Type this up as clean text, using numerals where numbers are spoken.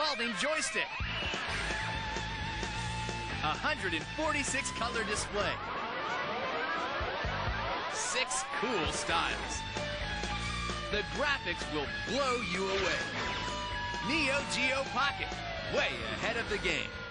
revolving joystick. 146 color display. 6 cool styles. The graphics will blow you away. Neo Geo Pocket, way ahead of the game.